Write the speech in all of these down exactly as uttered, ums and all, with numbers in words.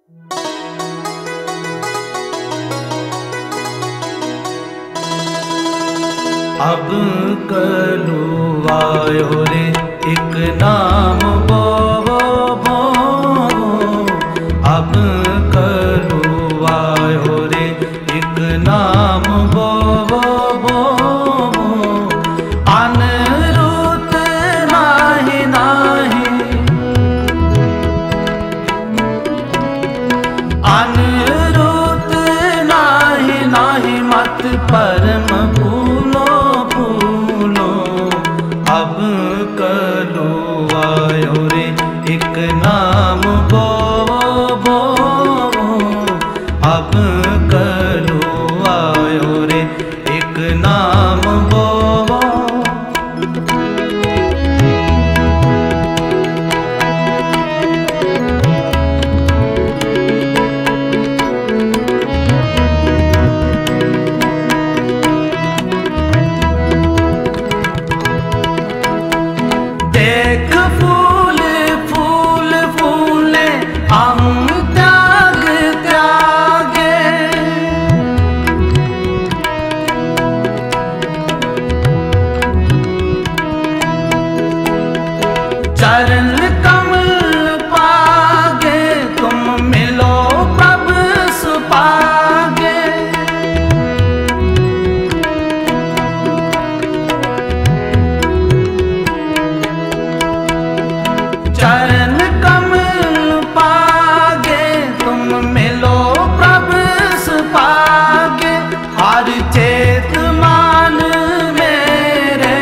अब कलुआयो रे एक नाम बोवो बोवो, अब कलुआयो रे एक नाम बोवो बोवो, अनरुत नाहि नाहि अनरुत नाहि नाहि मत परम भूलो भूलो। अब कलुआयो रे एक नाम बोवो बोवो, अब कलुआयो रे एक नाम बोवो। देख फूल फूल फूले हम त्याग त्यागे, चरण कमल पागे तुम मिलो प्रभु सुपागे। चरण कमल पागे तुम मिलो प्रभु सुपागे। हर चेत मान मेरे,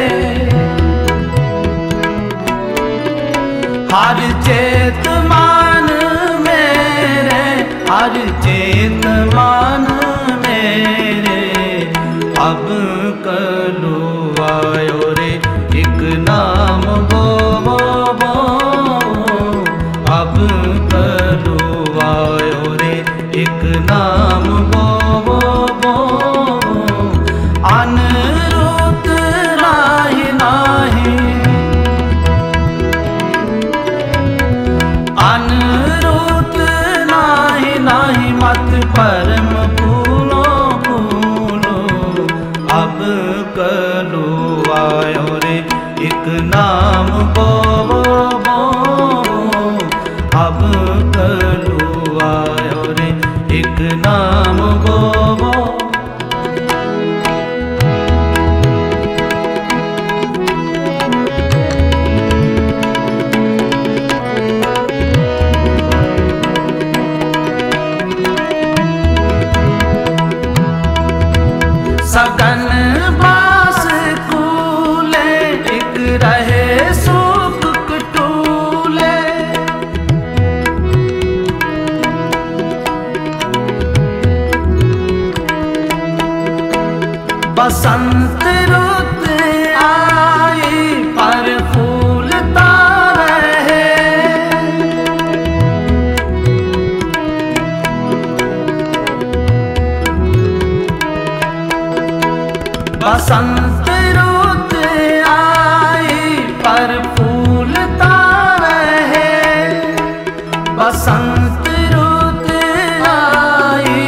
हर चेत मान मेरे, हर चेत मान मेरे। अब कलुआयो रे एक नाम बोवो बोवो, अब कलुआयो रे एक नाम बोवो बोवो, अनरुत नाहि नाहि अनरुत नाहि नाहि मत परम भूलो भूलो। अब कलुआयो रे एक नाम बोवो बोवो, अब कलुआयो रे एक नाम बोवो। सगन बास कूले एक रहे सुख कटूले, बसंत रुत आई पर फूलता रहे, बसंत रुत आई पर फूलता रहे, बसंत रुत आई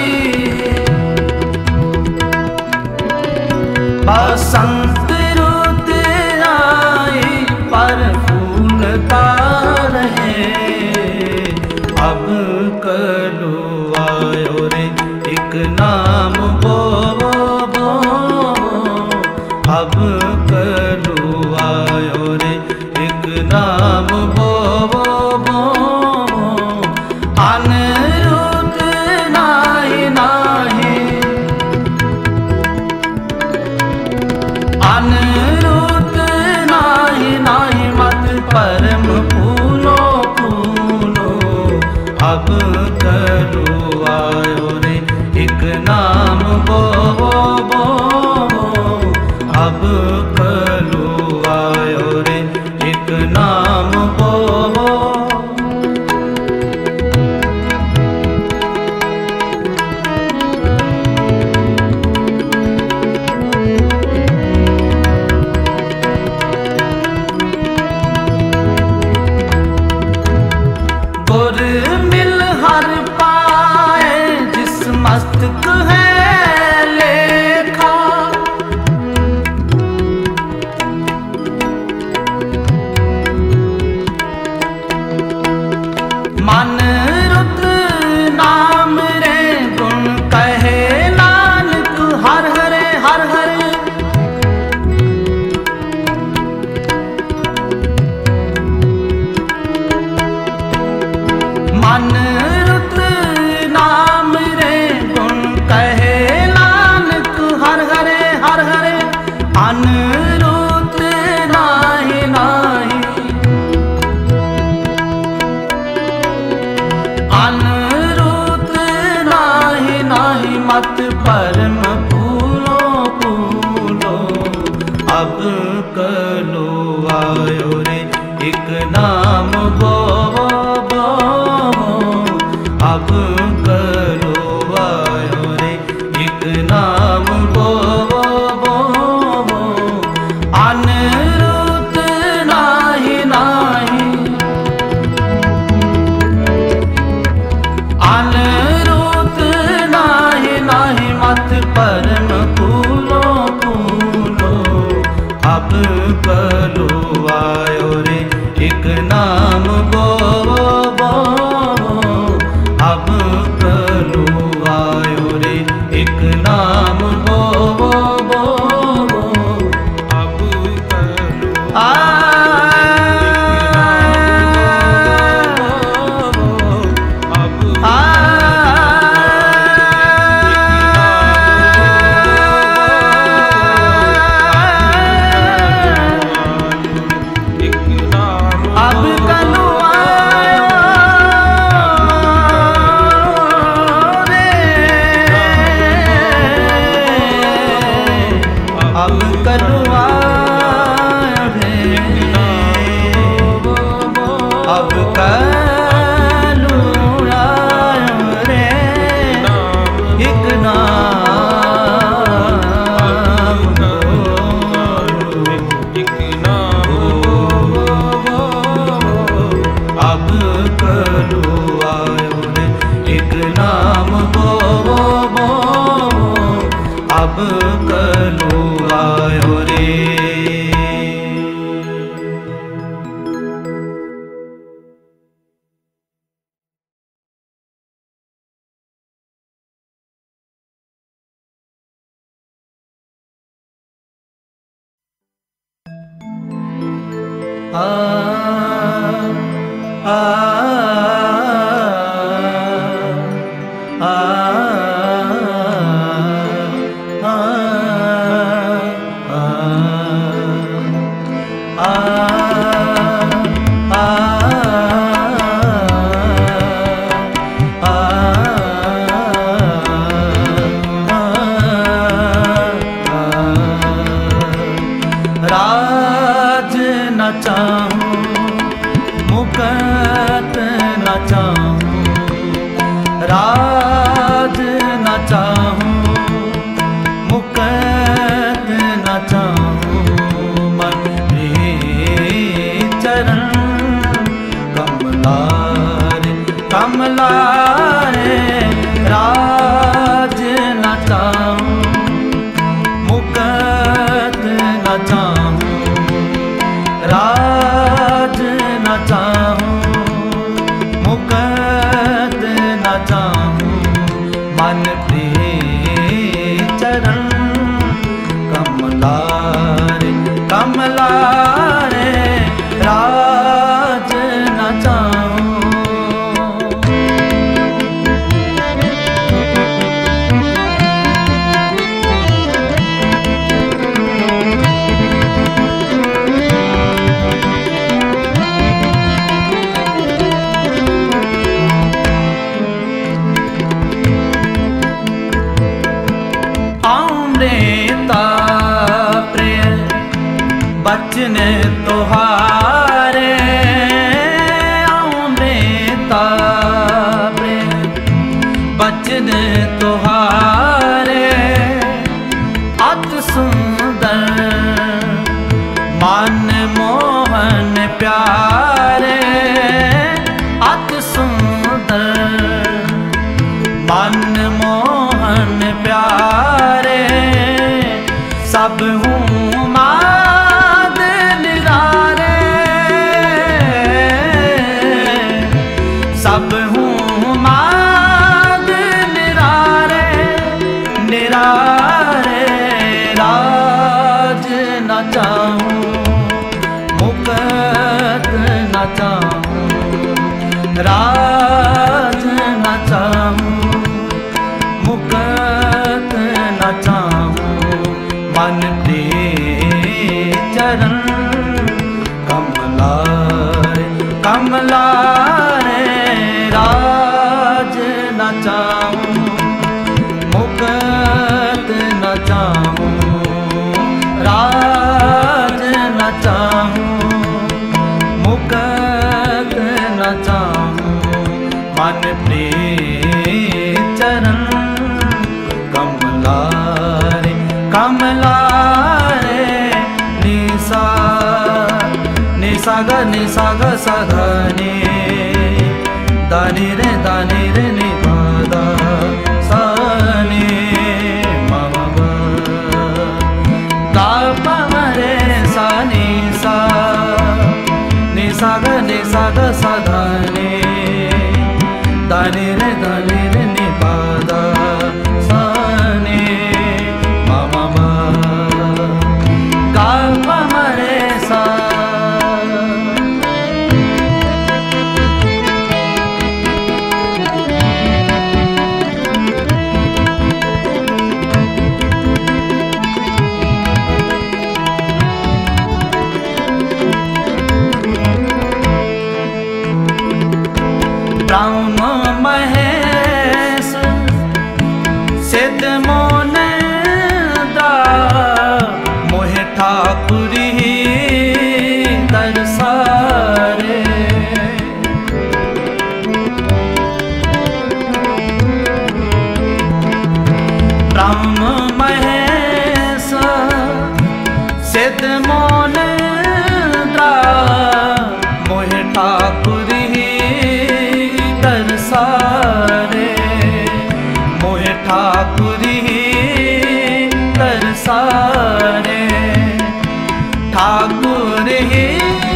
बसंत रुत आई पर फूलता रहे। अब कलुआयो रे एक नाम बोवो बोवो, अब कलुआयो रे एक नाम बोवो बोवो, अनरुत नाहि नाहि अनरुत नाहि नाहि मत परम भूलो भूलो। अब मन रुत नाम रे गुण कहे नानक हर हरे हर हरे अनरुत नाहि नाहि अनरुत नाहि नाहि मत परम फूलो फूलो अब कलो आयो रे एक नाम बो बो अब कलो आयो रे एक नाम बो बो अनरुत नाहि नाहि अनरुत नाहि नाहि मत परम फूलो फूलो अब कलो आयो रे एक नाम बो बो अब कलो आयो रे एक नाम बो बो अब कलो आ अब कलो आयो रे। आ आ आ राज न चाहूं मुकत न चाहूं, राज न चाहूं मुकत न चाहूं, मन रे चरण कमलारे कमलारे। राज न चाहूं मुकत न चाहूं, राज न चाहूं मुकत न चाहूं, मन प्रिय चरण कमलारे कमलारे। राज न चाहूं प्रिय बचन तोहारे, अमृता प्रिय बचन तोहारे। अति सुंदर मन मोहन प्यारे, अति सुंदर मन मोहन प्यारे। सब हूँ माद निरारे, सब हूँ माद निरारे निरारे। राज न चाहूं मुकत न चाहूं, राज मन प्रिय चरण कमलारे कमलारे निसा निसा ग निसा ग सा ध नि दानि रे दानि रे नि पा दा सा नि म म ग गा प म रे सा नि सा नि सा ग नि सा ग सा ध नि दानि रे दानि रे नि पा दा सा नि म म ग गा प म रे सा ब्रह्म महेश सिद्ध मोनेन्द्र मोहे ठाकुरी दरसारे ब्रह्म महेश सिद्ध मोनेन्द्र मोहे ठाकुरी सारे मोहे ठाकुरी दरसारे ठाकुर ही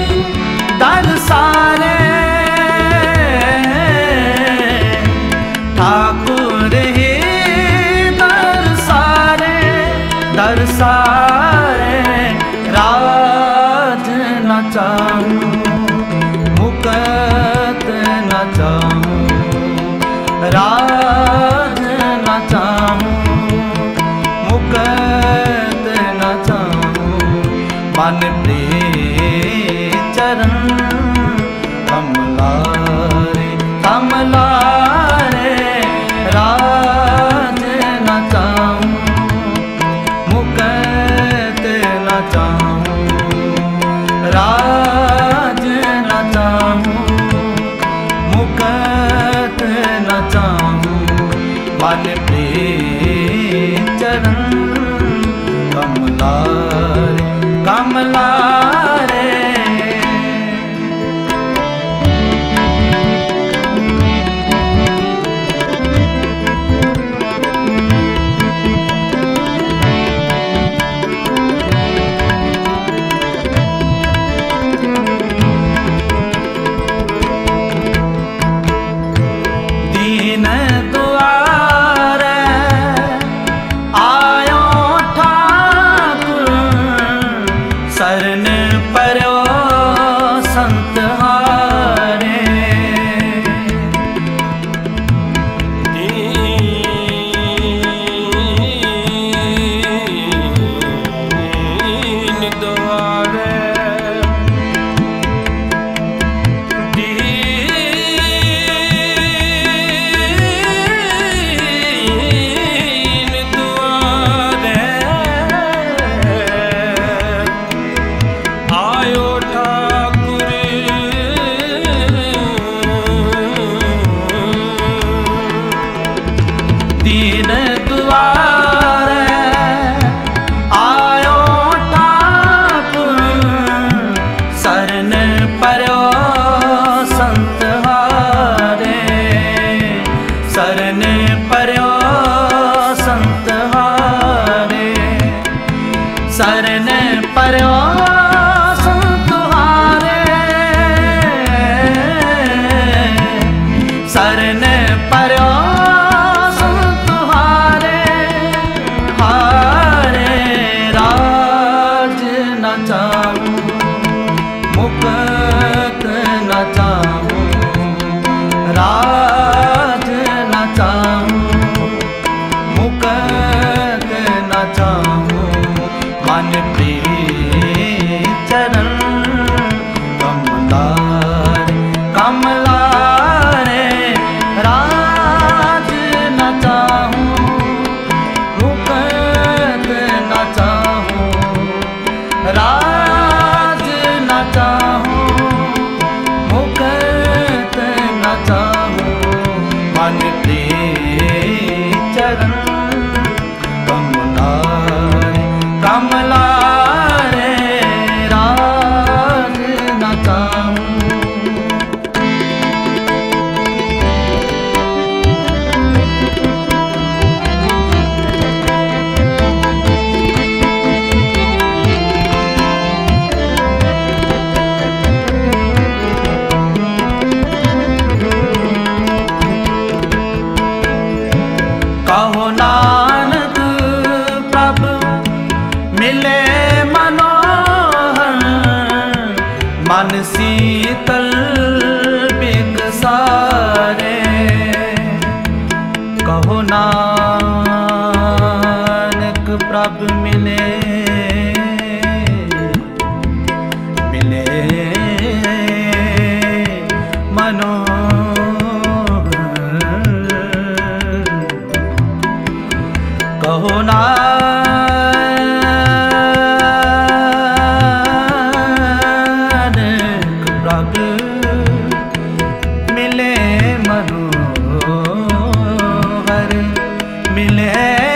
दरसारे ठाकुर ही दरसारे दरसारे राज न चाहूं मुकत न चाहूं राज न चाहूं मुकत न चाहूं मन प्रिय चरण कमलारे कमलारे राज न चाहूं मुकत न चाहूं राज न चाहूं मुकत न चाहूं मन प्रिय चरण कमलारे कमलारे दीन दुआरे आयो ठाकुर शरण पर्यो संत हारे दीन दुआरे दीन दुआरे आयो ठाकुर शरण पर्यो संत हारे शरण पर्यो संत हारे शरण पर्यो संत हारे शरण पर्यो मुकत न चाहूं राज न चाहूं मुकत न चाहूं मन प्रिय चरण कमलारे कमलारे राज न चाहूं मुकत न चाहूं राज न चाहूं मुकत न चाहूं नानक प्रभ मिले मिले मनोहर। कहो नानक प्रभ मिले मनोहर मिले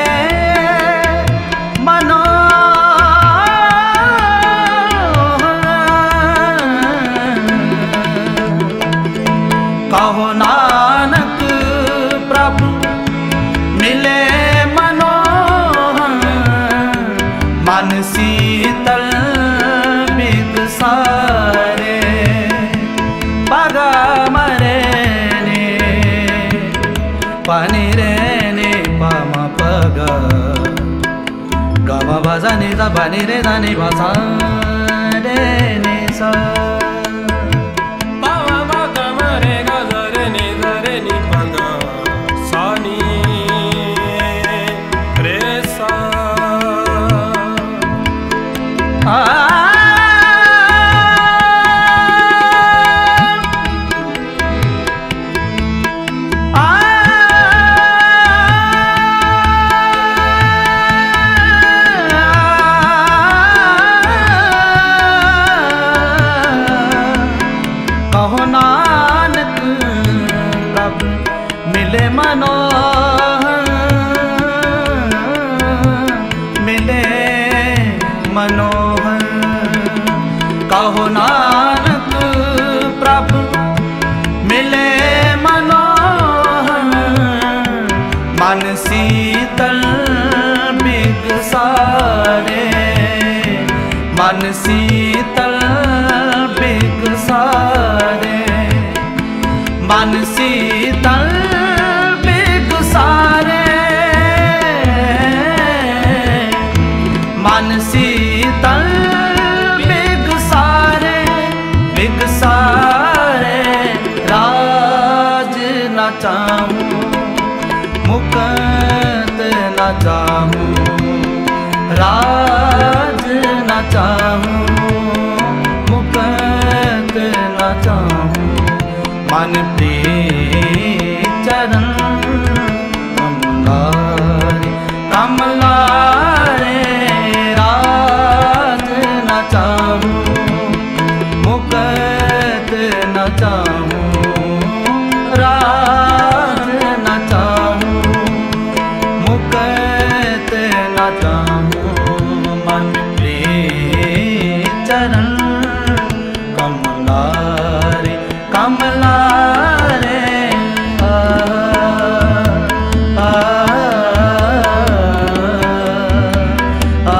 कहो नानक प्रभु मिले मनोहर। मन शीतल बिगसारे पगा मरे ने पानी रे ने पाम पगा गम भजा नि सा बनी रे दानी भसा रे ने सा कहो नानक प्रभु मिले मनोहर मिले मनोहर। कहो नानक प्रभु मिले मनोहर। मन शीतल बिगसारे मन शीतल बिगसारे मन शीतल बिगसारे मन शीतल बिगसारे बिगसारे। राज न चाहूं मुकुट न चाहूं राज न चाहूं मुकुट न चाहूं। मन प्रिय चरण कमलारे कमलारे। राज न चाहूं मुकुट न चाहूं राज न चाहूं मुकुट न चाहूं। मन प्रिय चरण कमलारे कमलारे। आ, आ, आ, आ,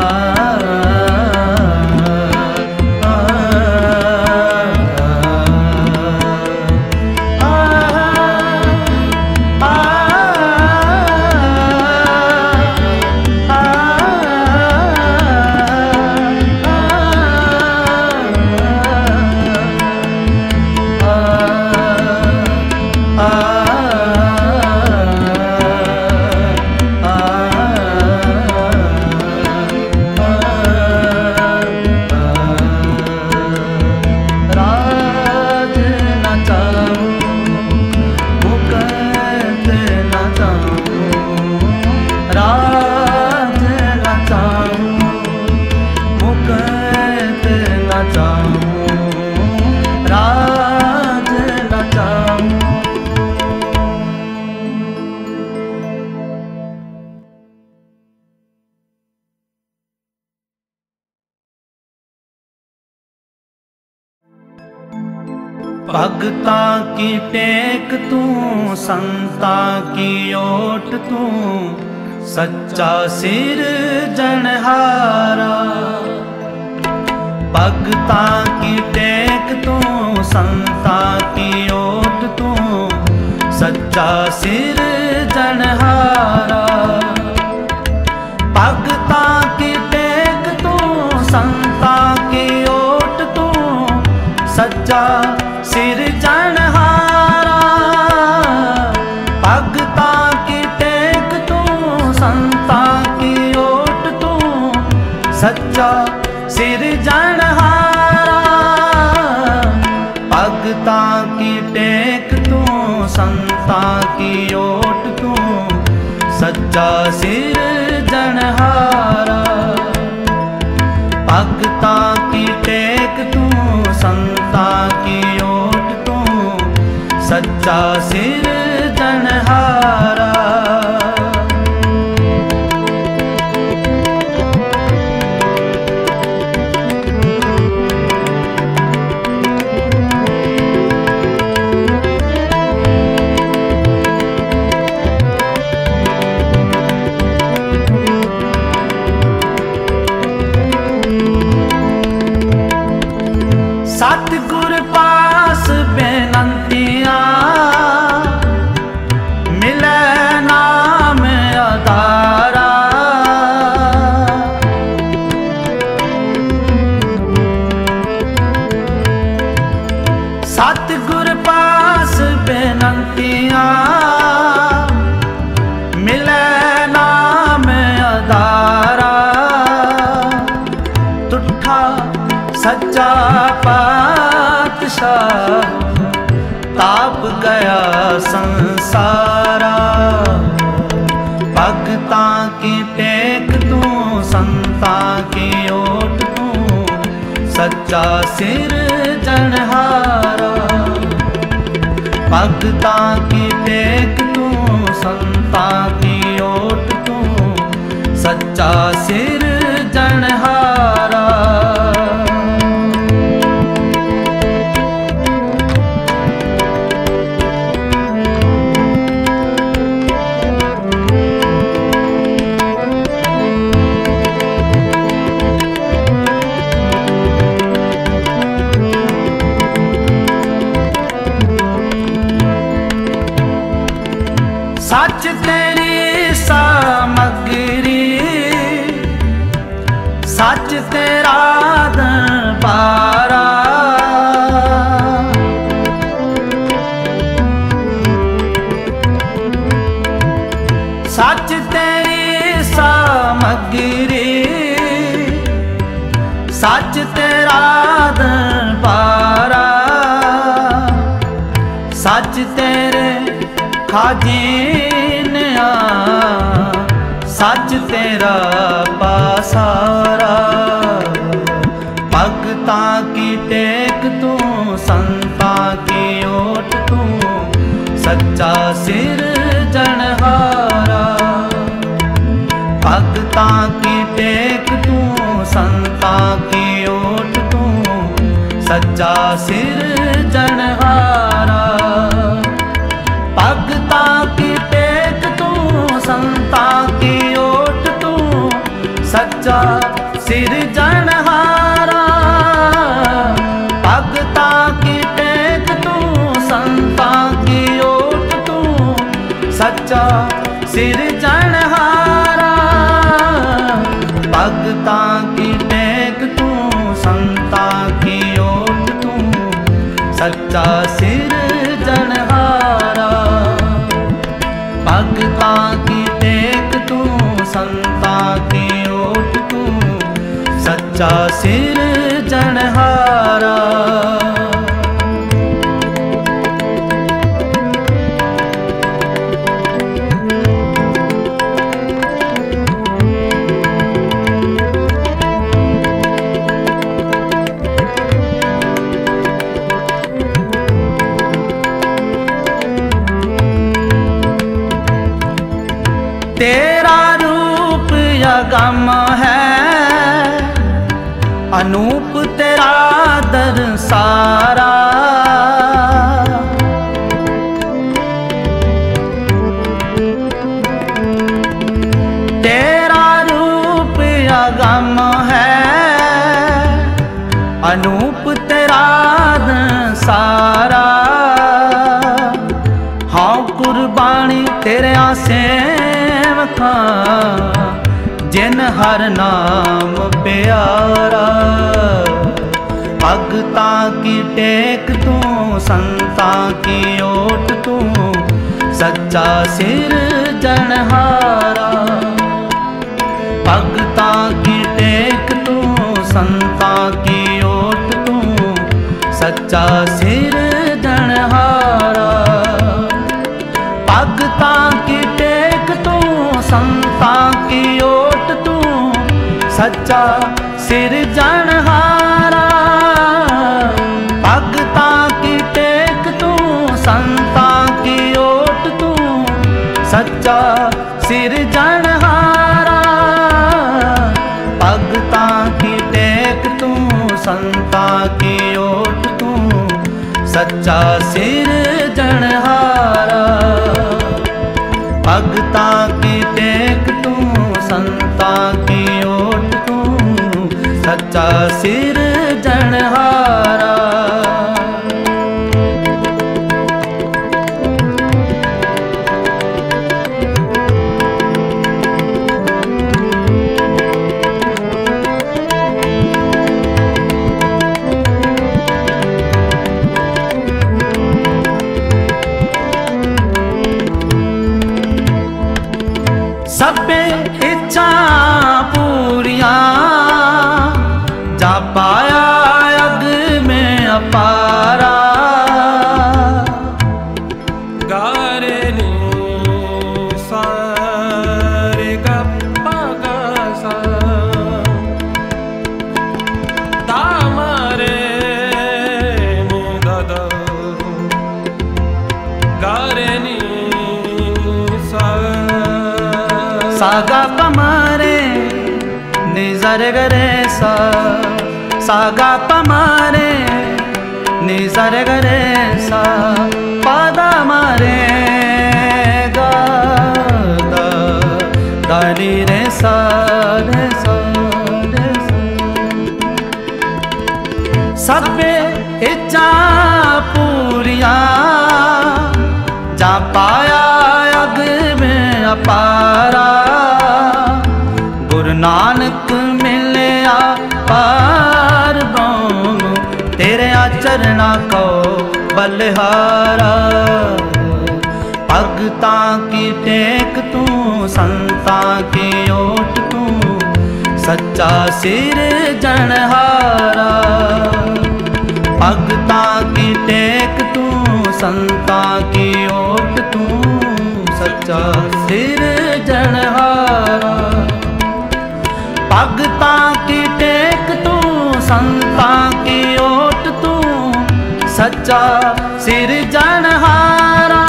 भगता की टेक तू संता की ओट तू सच्चा सिर जनहारा। भगता की टेक तू संता की ओट तू सच्चा सिर जनहारा। भगता की टेक तू संता की ओट तू सच्चा सिर जनहारा। भगता की टेक की ओट तू सच्चा सिरजनहारा। भगतां की टेक तू संतां की ओट तू सच्चा सिरजनहारा। सतगुर पास बेनंतियां मिले नाम अदारा। सतगुर पास बेनंतियां मिले नाम अदारा। तुठा सच्चा पातशाह ताप गया संसारा। भगतां की टेक तू संतां की ओट तू सच्चा सिरजनहारा। भगतां की टेक तू संतां की ओट तू सच्चा सिरजनहारा। सच तेरी सामग्री सच तेरा दरबारा। सच तेरी सामग्री सच तेरा दरबारा। सच तेरे खाजिनिया सच तेरा पासारा। भगतां की टेक तू संतां की ओट तू सच्चा सिरजनहारा। भगतां की टेक तू संतां की ओट तू सच्चा सिरजनहारा। भगतां की टेक तू संतां की ओट तू सच्चा सिरजनहारा। भगतां की टेक तू संतां की ओट तू सच्चा सिरजनहारा। भगतां की टेक तू संतां की ओट तू सच्चा सिरजनहारा। भगतां की टेक तू संतां की ओट तू सच्चा सिरजनहारा। तेरा रूप अगम है अनूप तेरा दरसारा। तेरा रूप अगम है अनूप तेरा दरसारा। हाँ कुर्बानी तेरे आसे जिन हर नाम प्यारा। भगतां की टेक तू संतां की ओट तू सच्चा सिरजनहारा। भगतां की टेक तू संतां की ओट तू सच्चा सिरजनहारा। भगतां की टेक तू, संतां की ओट तू, सच्चा सिरजनहारा। भगतां की टेक तू, संतां की ओट तू, सच्चा सिरजनहारा। भगतां की टेक तू, संतां की ओट तू, सच्चा सिरजनहारा। भगतां की टेक तू, संतां की ओट तू, सच्चा सिरजनहारा। सबे इच्छा पूरियां जा पाया अग में अपारा। गारे नी सा रे गा पा गा सा दा मा रे नी दा दा। गारे नी सा सागा पमारे निजर गरे सा, सागा पमारे निजर गरे सा, पादा मारे गा दा दानी रे सा रे सा रे सा। सबे इच्छा पूरियां जा पाया अग में अपारा। गुरु नानक मिलया पार ब्रह्म, तेरे आचरणा को बलिहारा। भगतां की टेक तू, संतां की ओट तू, सच्चा सिरजनहारा। भगतां की टेक तू, संतां की ओट तू, सच्चा सिरजनहारा। भगतां की टेक तू, संतां की ओट तू, सच्चा सिरजनहारा।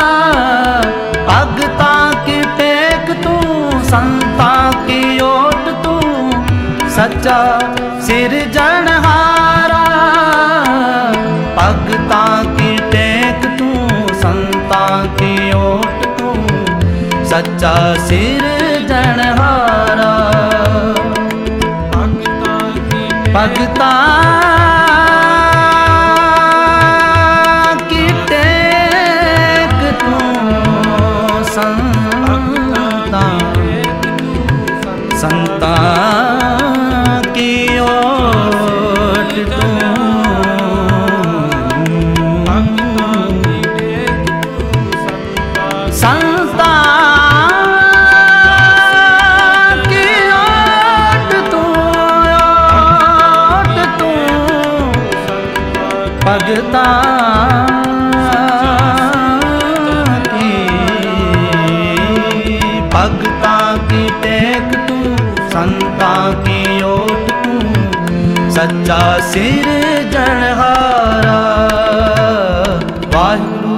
भगतां की टेक तू, संतां की ओट तू, सच्चा सिरजनहारा। भगतां की टेक तू, संतां की ओट तू, सच्चा सिरजनहारा। भगतां की टेक तू, संतां संतां की ओट तू, संतां की ओट तू, ओट तू। भगतां की, भगतां की टेक तू, संतां की ओट तू, सच्चा सिरजनहारा। वाहिगुरु।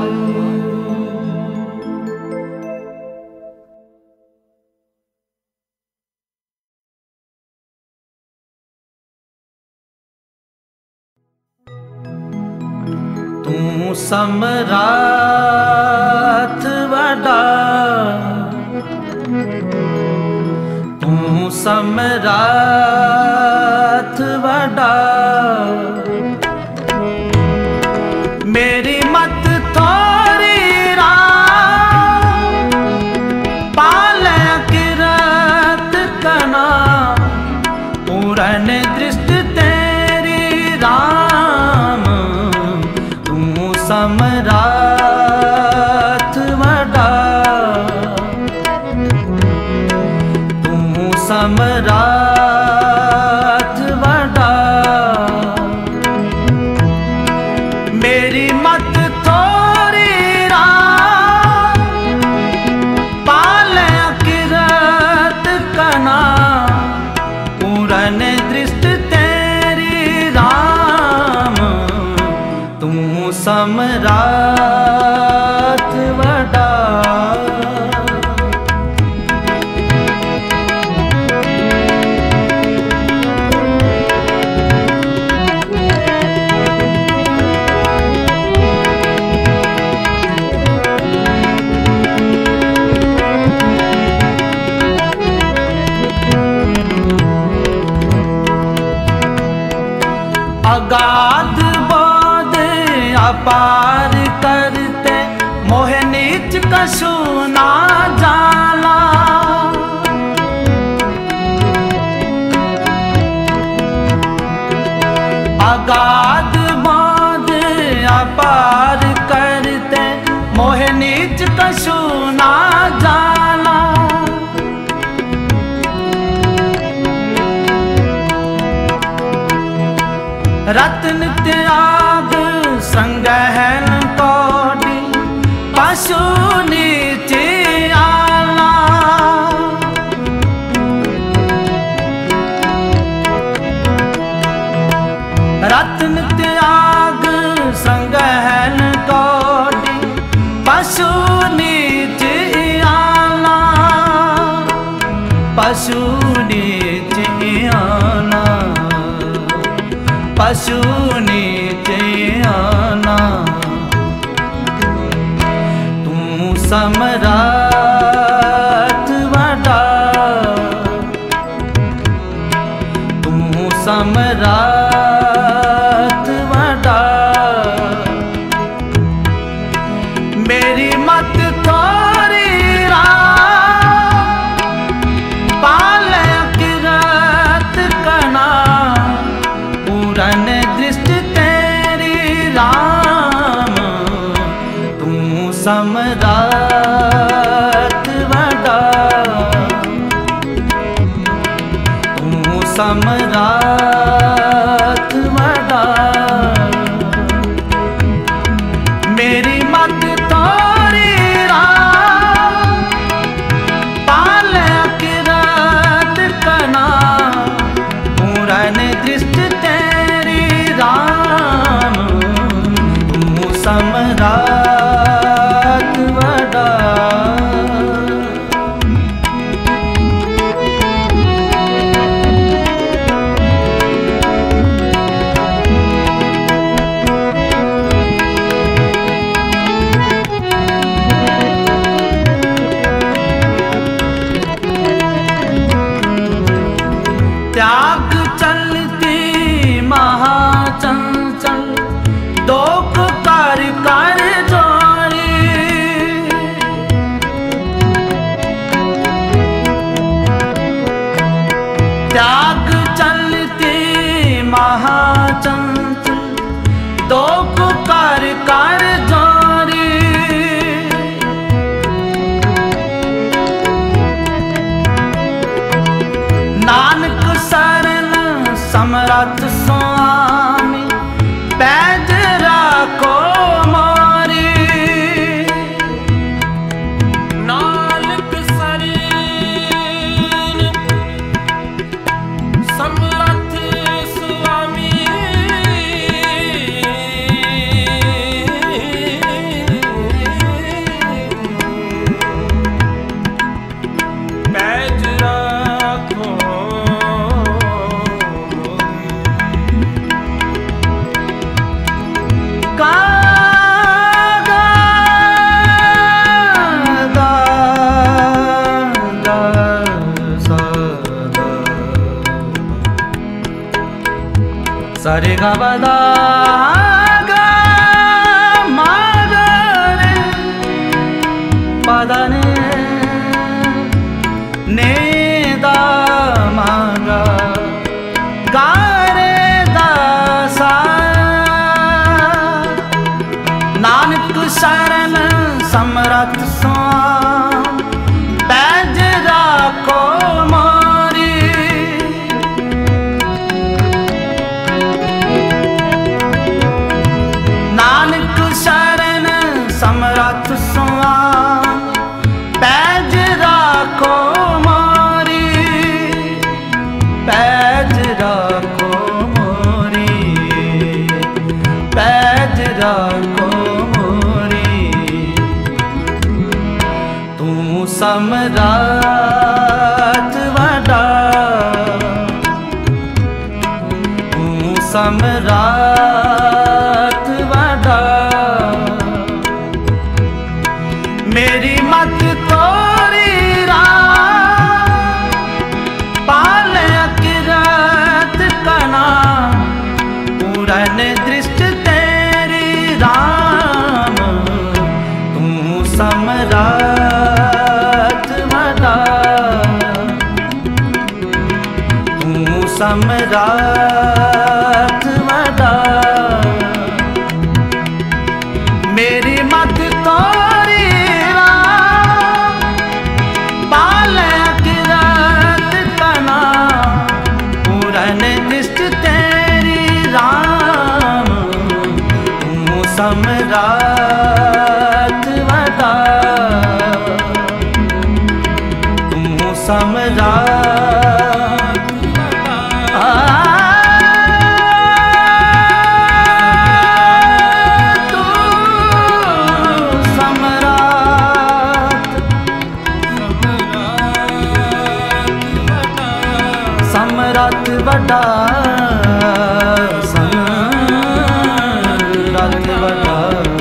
तू समराथ वडा, तू समराथ वडा। मेरी मत थोड़ी राम, पाले किरत कना, पूरन दृष्टि तेरी राम। तू समराथ वडा, तू समराथ वडा। मेरी मत थोड़ी राम, कछु ना जाला। अगाध बांध अपार करते मोह नीच कछु ना जाला। रत्न त्याग संगहन कोटि पशु नीचे आला। रत्न त्याग संगहन कोटि पशु नीचे आला। पशु नीचे आना, पशु नीचे आना। तू सम्राट बड़ा, तू सम्राट बड़ा। मेरी मत थोड़ी रात पाले किरत कना। पूरन दृष्टि तेरी राम, तू सम्राट बड़ा, तू सम्राट बड़ा। मेरी मत तोरी रात पाले किरत कना। पूरन दृष्टि तेरी राम, तू सम्राट बड़ा। त्याग चलती महाचंचल दोक कर कर जोड़ी। त्याग चलती महाचंचल दोक कर कर जोड़ी। नानक शरण समरथ स्वामी पैज राखो मोरी। नानक शरण समरथ स्वामी पैज राखो। सरे गा बदा गा मा गा रे पदा ने ने दा मा गा गा रे दा सा। नानक शरण समरथ स्वामी पैज राखो मोरी। नानक शरण समरथ स्वामी पैज राखो मोरी। पैज राखो मोरी, पैज राखो मोरी। तू सम्राट बड़ा, तू सम्राट बड़ा। मेरी मत तोरी रात पाले किरत कना। पूरन दृष्टि तेरी राम, तू सम्राट वडा तू सम्राट वडा मेरी मत तोरी राम पाले किरत तना पूरन निष्ठ तेरी राम तू सम्राट वडा तू सम्राट तू सम्राट सम्राट वडा सम्राट वडा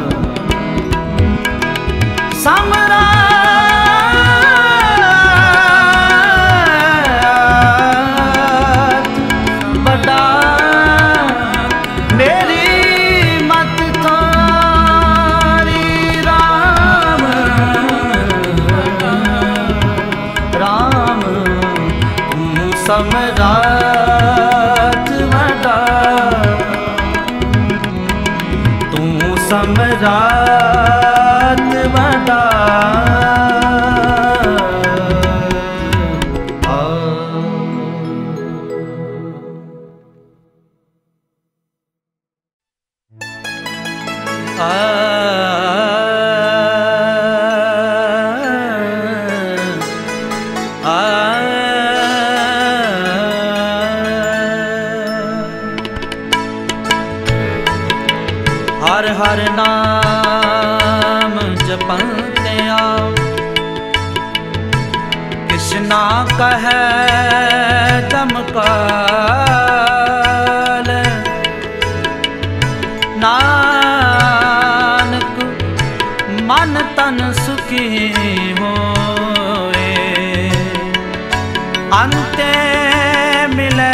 सम्राट वडा मेरी मत तारी राम राम तू सम्राट वडा तू सम्राट वडा आ आ हर हर नाम जपते आओ कृष्णा कहे चमकाल नानक मन तन सुखी होए अंते मिले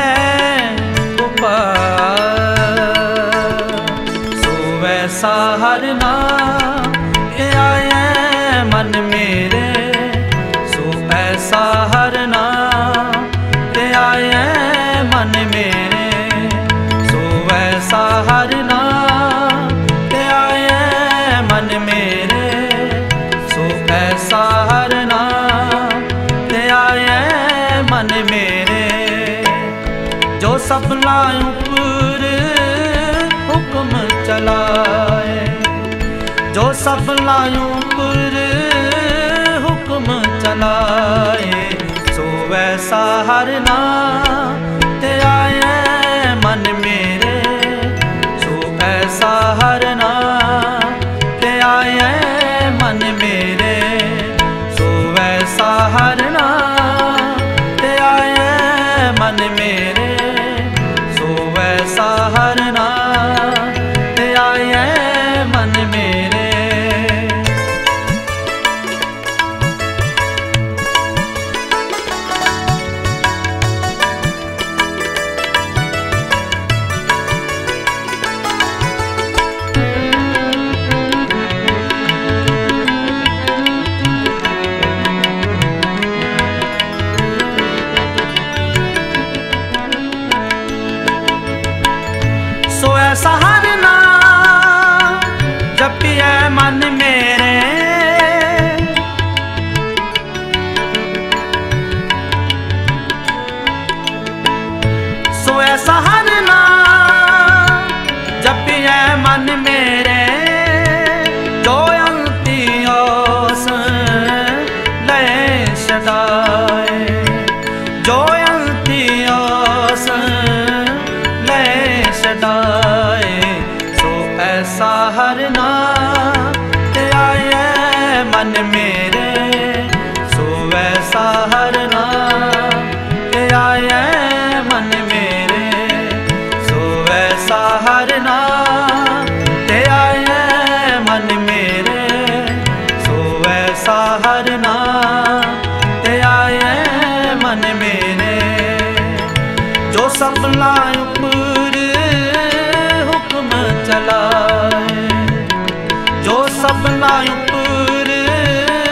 सो वैसा हर नाम आए मन मेरे सो ऐसा हर नाम आए मन मेरे सो वैसा हर नाम आए मन मेरे सो ऐसा हर नाम आए मन मेरे जो सपना ऊपर हुक्म चलाए जो सपना ऊपर हुक्म चलाए सो वैसा हर नाम आए मन मेरे सो ऐसा हर नाम आए मन मेरे सो वैसा हर नाम आए मन मेरे सो वैसा हर नाम आए मन मेरे सो ऐसा हर नाम जपिए मन मेरे सो ऐसा हर नाम जपिए मन मेरे जो अंती ओस ले छड़ाए जो अंती ओस ले छड़ाए सो ऐसा हर नाम आए मन मेरे सो वैसा हर नाम आए मन मेरे सो वैसा हर नाम आए मन मेरे सो वैसा हर नाम आए मन मेरे जो सपना ऊपर हुक्म चलाए जो सपना ऊपर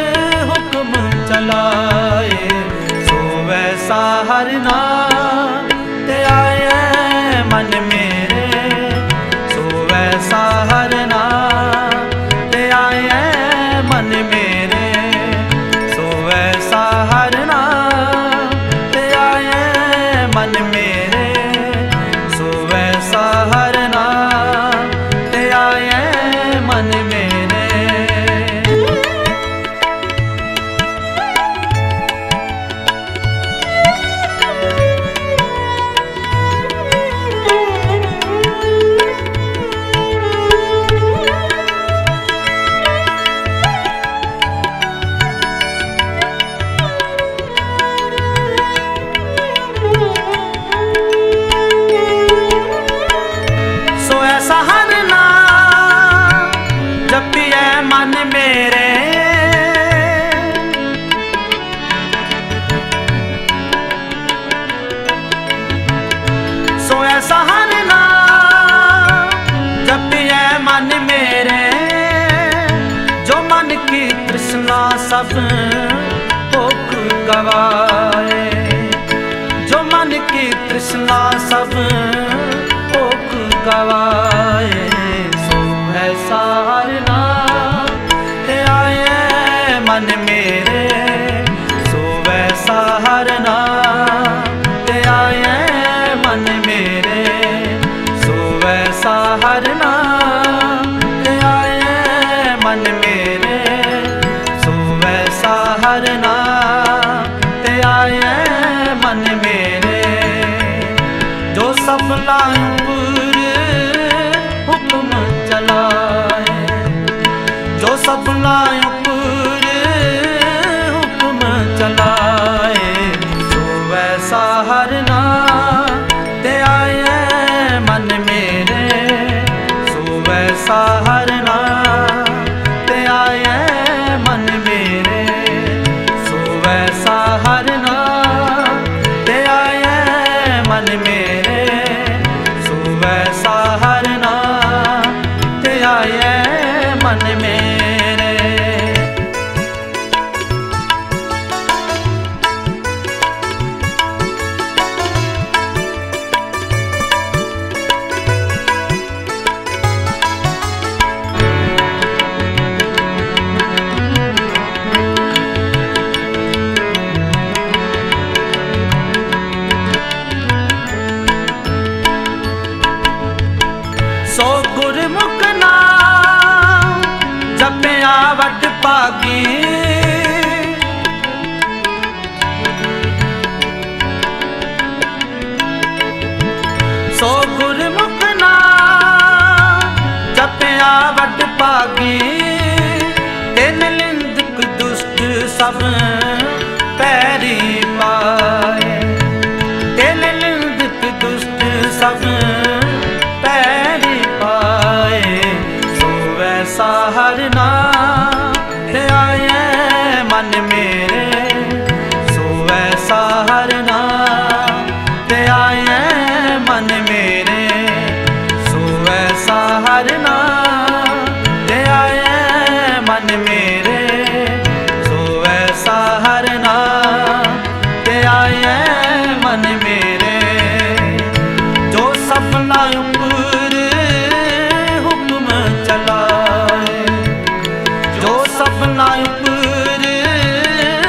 सब भुख गवाए। जो मन की तृष्णा सब भुख गवाए, सो है सारना ते आए मन मेरे, सो वै सारना ते आए मन मेरे, सो वै सारना ते आए मन मेरे, सो वै सारना ते आए मन मेरे। जो सफला ऊपर हुक्म चलाए, जो सफला ऊपर हुक्म चलाए, सो वै सारना ते आए मन मेरे, सो वै सारना ते आए मन मेरे, सो वै सारना ते आए मन मेरे, सो वै सारना ते आए मन मेरे। सो गुरमुख नाम जपिया वट भागी, सो गुरमुख नाम जपिया वट भागी। तिन लिंदक दुष्ट सब पैरी पाए, तिन लिंदक दुष्ट सब पैरी पाए, सो वै सारना ते आए मन मेरे, सो वै सारना ते आए मन मेरे, सो वै सारना ते आए मन मेरे, सो वै सारना ते आए मन मेरे। जो सफला ऊपर हुक्म चलाए, जो सफला ऊपर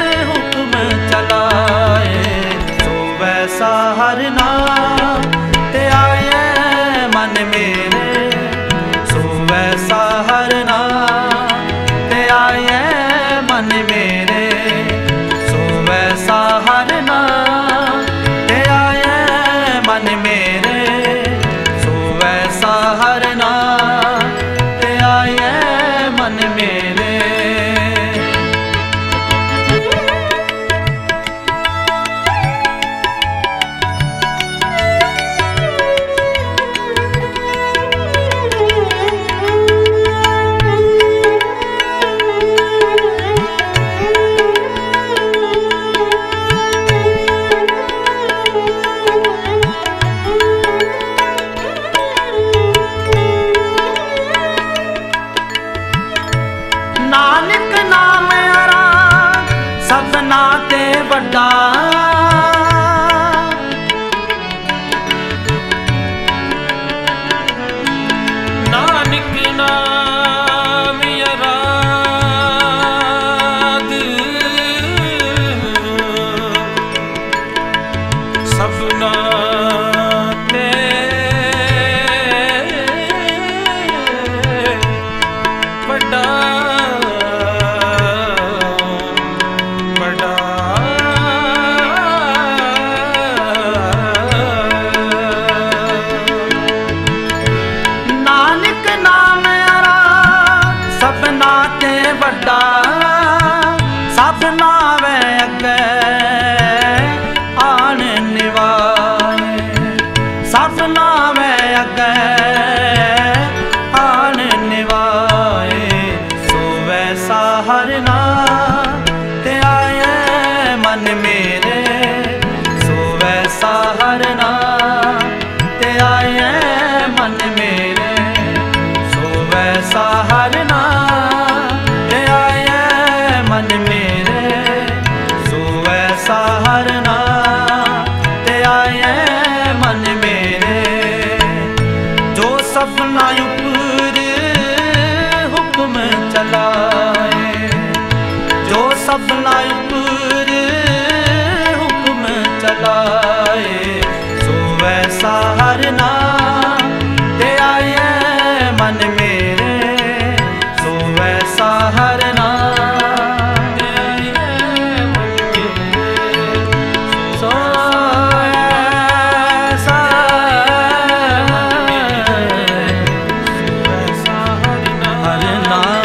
सबना ऊपर हुक्म चलाए, सो वैसा हर नाम ते आए मन मेरे, सो वैसा हर नाम ते आए मन मेरे, सो वैसा हर नाम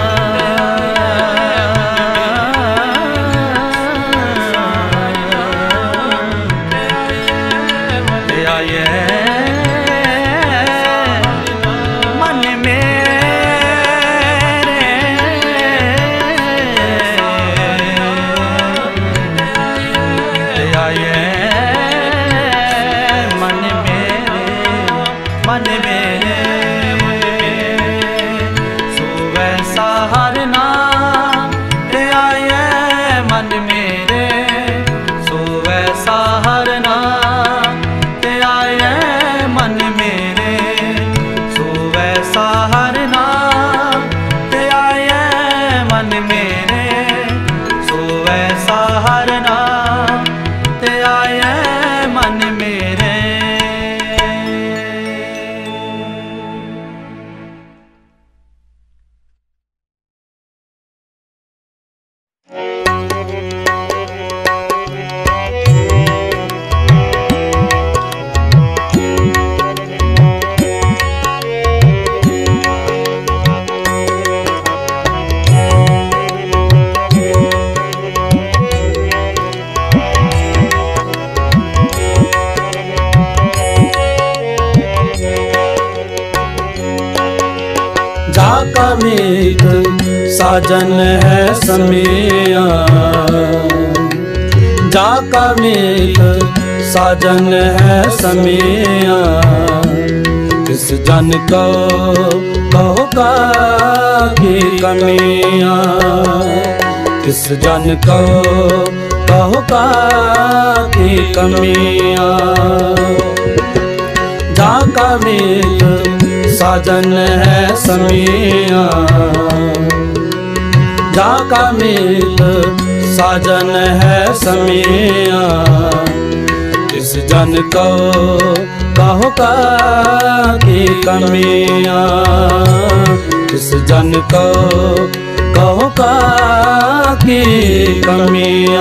साजन है समिया, जाका मीत साजन है समिया, किस जन को कहो का की कमिया, किस जन को कहो का की कमिया। जाका मीत साजन है समिया, जाका मीत साजन है समिया, किस जन को कहो का की कमिया, किस जन को कहो का की कमिया।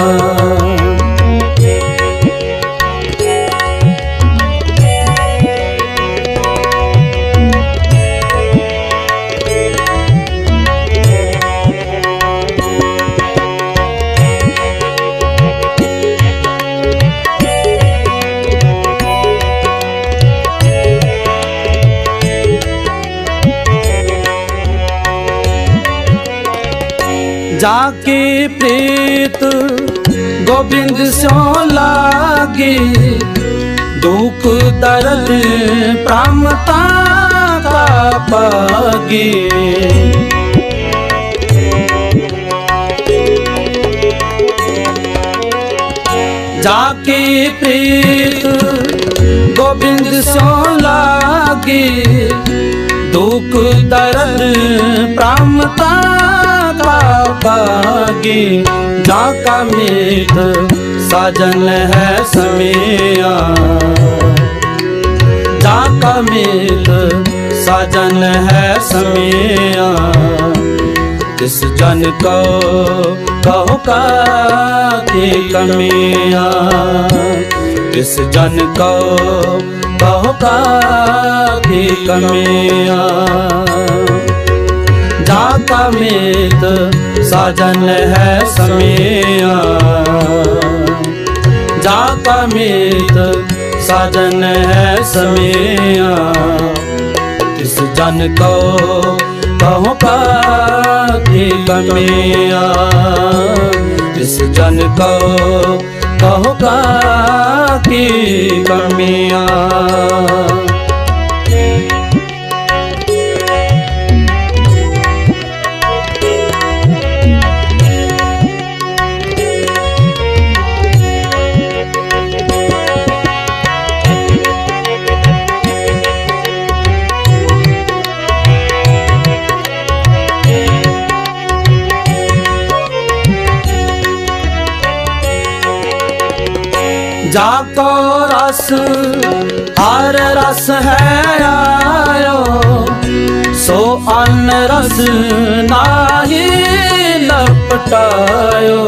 जाकी प्रीत गोविंद स्यों लागी, दुख दर्द प्रामता का पागी। जाकी प्रीत गोविंद स्यों लागी, दुख दर्द प्रामता पागी। जाका मीत साजन है समिया, जाका मीत साजन है समिया, किस जन को कहो का की कमिया, किस जन को कहो का की कमिया। जाका मीत साजन है समिया, जाका मीत साजन है समिया, किस जन को कहो का की कमिया, किस जन को कहो का की कमिया। जाको रस हर रस है आयो, सो अन्न रस नाही लपटायो।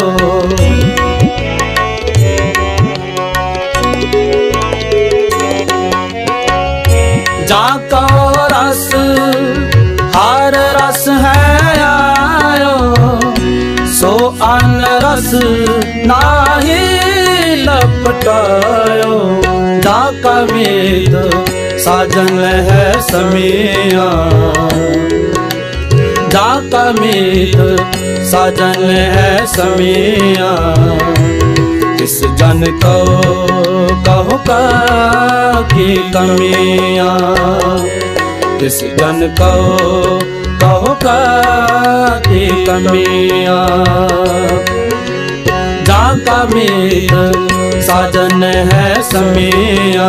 जाको रस हर रस है आयो, सो अन्न रस नाही लपटायो। जाका मीत साजन है समिया, जाका मीत साजन है समिया। किस जन को कहो का की कमियां, किस जन को कहो का की कमियां। जाका मीत साजन है समिया,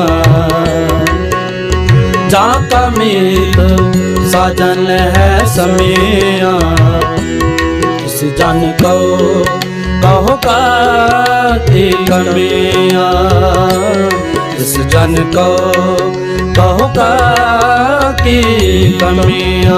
जाका मीत साजन है समिया। किस जन को कहो का की कमियां, किस जन को कहो का की कमियां।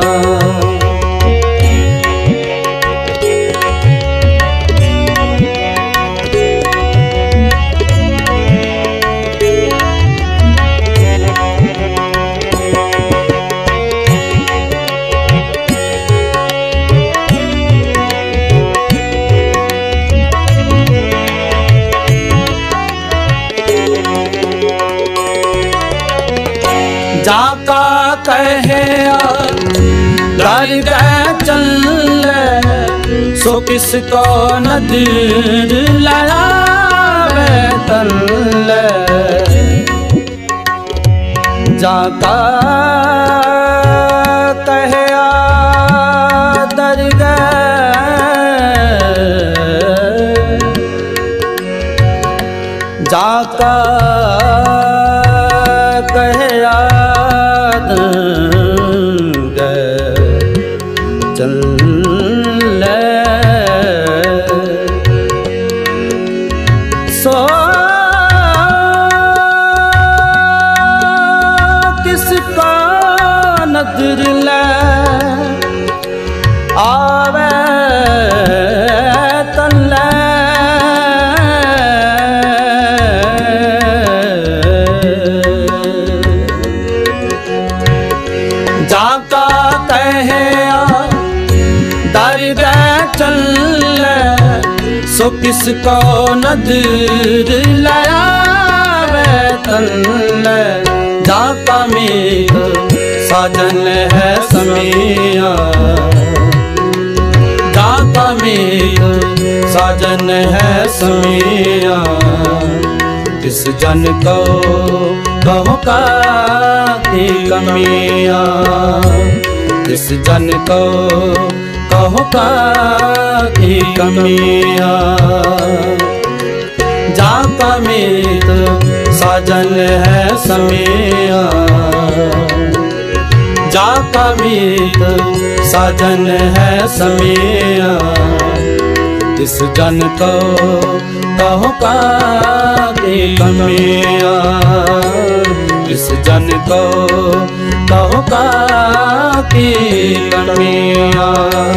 जाका कहे डर गए चल, सो किसको नदीर लावे तल। जाका कहे डर गए, जाका कहे चल सो किसका नजर ले आवे तले। जाका कहे दर दे चल, सो किसको नजर लावे तल। जाका मीत साजन है समिया, जाका मीत साजन है समिया। किस जन को कहो का की कमियां, किस जन को कहो का की कमियां। जाका मीत साजन है समिया, जाका मीत साजन है समिया। किस जन को कहो का की कमियां, किस जन को कहो का की कमियां।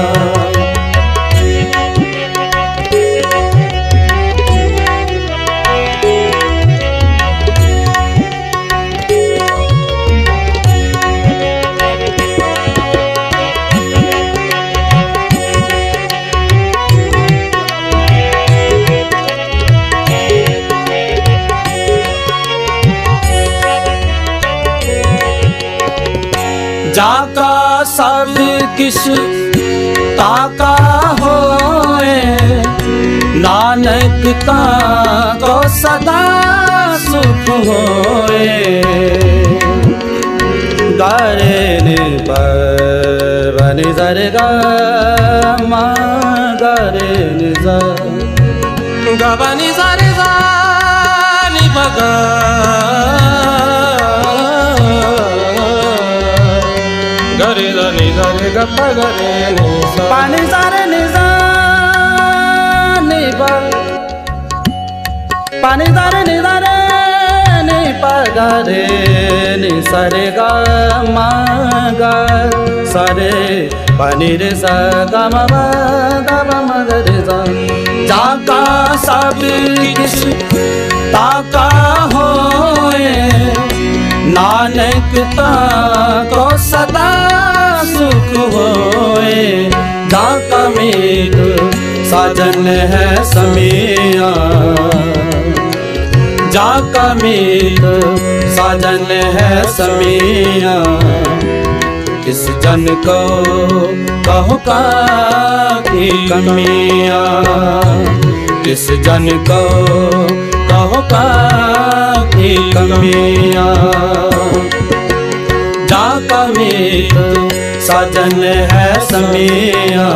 जाका सब किस ताका होए, नानक ताको सदा सुख होए। गारे नि पर बनि जर गा मा गारे नि जा गा बनि जर जा नि बगा गरे नी गरे गप्पा गरे नी पानी सारे नि जा नि बा पानी दारे नि दारे नि पा गा रे नि सा रे गा मा गा सा रे पानी रे सा गा मा मा गा मा मा गा रे सा। जाका सब किस ताका होए नानक ताको सदा सुख होए। जाका मीत साजन है समिया जाका मीत साजन है समिया। किस जन को कहो का की कमिया किस जन को कहो का की कमिया। जाका मीत साजन है समिया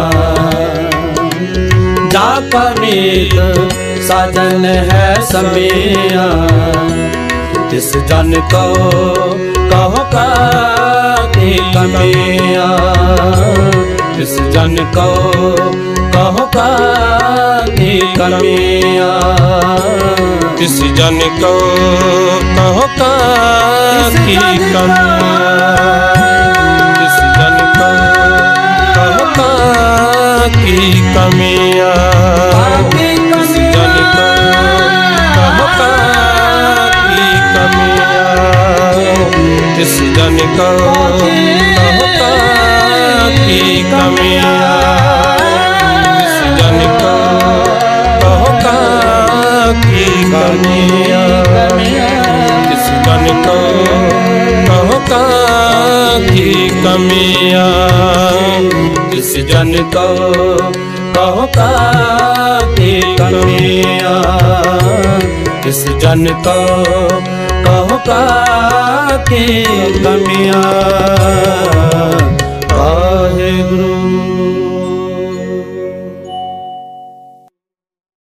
जाका मीत साजन है समिया। किस जन को कहो का की कमिया किस जन को कहो का की कमिया किस जन को कहो का की कमिया किस जन को कहो का की कमिया किस जन को कहो का की कमिया किस जन को कहो का की कमिया किस जन को कहो का की कमिया किस जन को कहो का की कमिया किस जन को कहो का की कमिया किस जन को कहो का की कमिया।